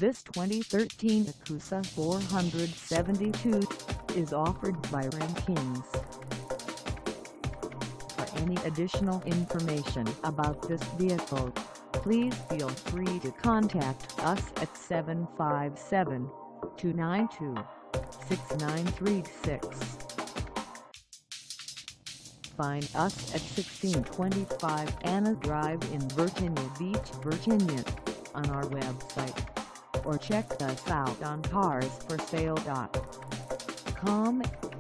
This 2013 AKUZA 472 is offered by Rankings. For any additional information about this vehicle, please feel free to contact us at 757-292-6936. Find us at 1625 Donna Drive in Virginia Beach, Virginia, on our website, or check us out on carsforsale.com.